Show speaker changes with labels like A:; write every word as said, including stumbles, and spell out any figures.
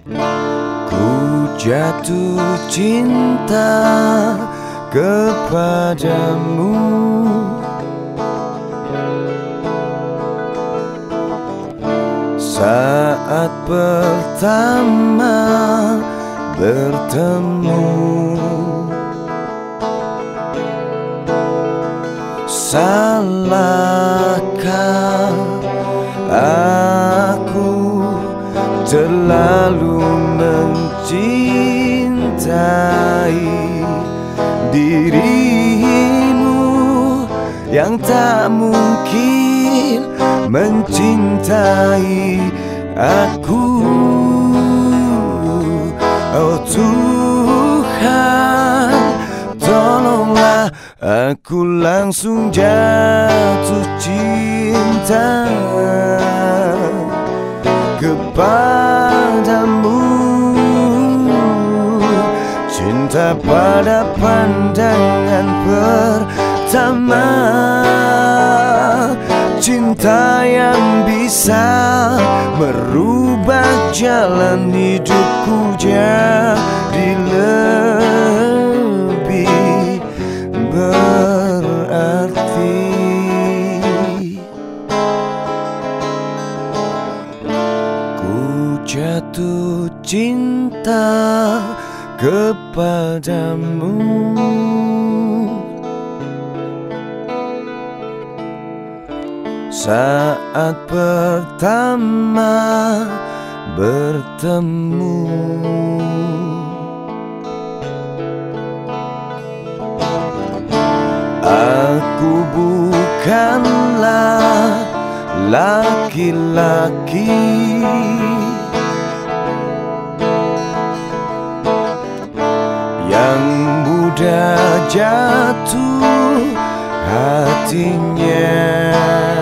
A: Ku jatuh cinta kepadamu saat pertama bertemu. Salahkah aku terlalu mencintai dirimu yang tak mungkin mencintai aku? Oh Tuhan, tolonglah aku langsung jatuh cinta kepadamu. Cinta pada pandangan pertama, cinta yang bisa merubah jalan hidupku jadi lebih berarti. Ku jatuh cinta kepadamu saat pertama bertemu. Aku bukanlah laki-laki yang mudah jatuh hatinya.